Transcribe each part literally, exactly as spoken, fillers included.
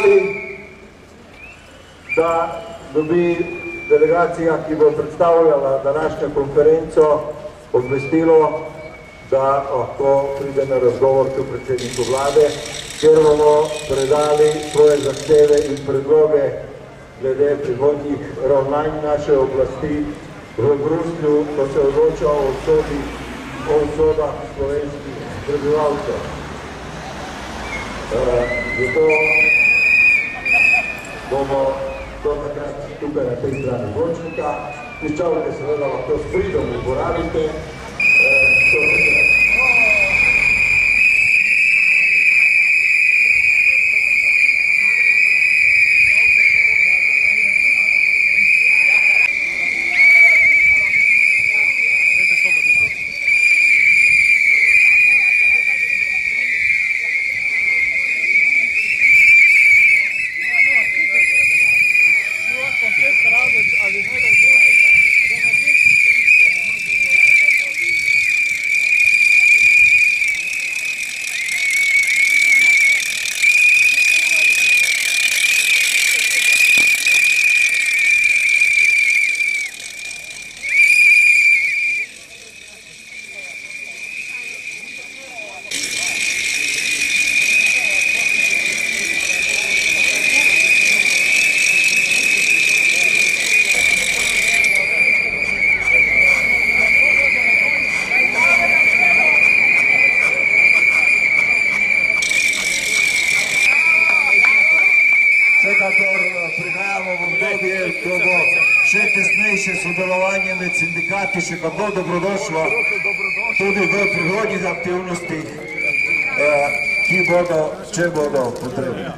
predlagali, da dobi delegacija, ki bo predstavljala današnjo konferenco, obvestilo, da lahko pride na razgovor k predsedniku vlade, kjer bomo predali svoje zahteve in predloge glede prihodnjih ravnanj naše oblasti v Bruslju, ko se odloča o usodi, o usodah slovenskih prebivalcev. Zato bomo do takrat tukaj na tej strani Vočnika. Piščalke seveda lahko s pridom uporabite. Še tesnejše sodelovanje med sindikati še kako dobrodošlo tudi v prihodnjih aktivnostih, ki bodo, če bodo potrebne.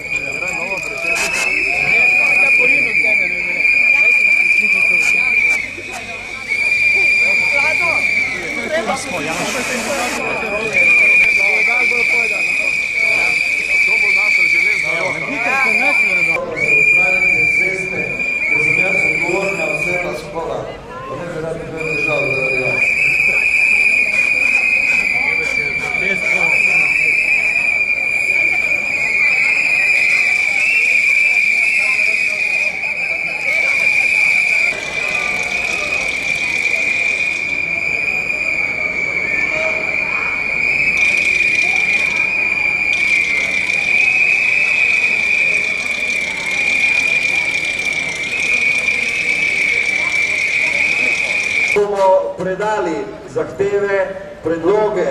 Bomo predali zahteve, predloge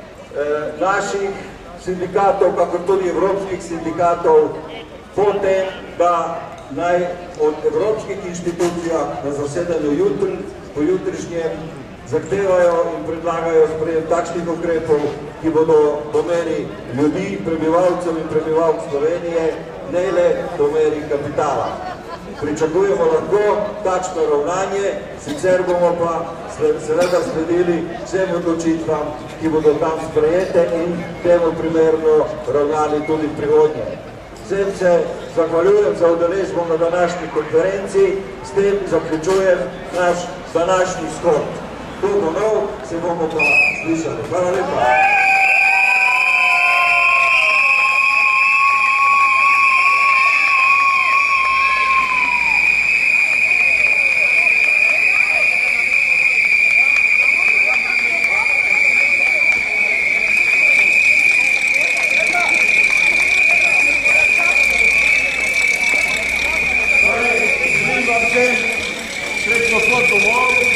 naših sindikatov, kakor tudi evropskih sindikatov, potem, da naj od evropskih inštitucijah na zasedanju jutri, po jutrišnjem, zahtevajo in predlagajo sprejem takšnih ukrepov, ki bodo do meri ljudi, prebivalcev in prebivalk Slovenije, ne le do meri kapitala. Pričakujemo lahko takšno ravnanje, sicer bomo pa seveda sledili vsem odločitvam, ki bodo tam sprejete in temu primerno ravnali tudi v prihodnje. Vsem se zahvaljujem za udeležbo na današnji konferenci, s tem zaključujem naš današnji shod. To bo nov, se bomo pa slišali. Hvala lepa. Srečno pot domov.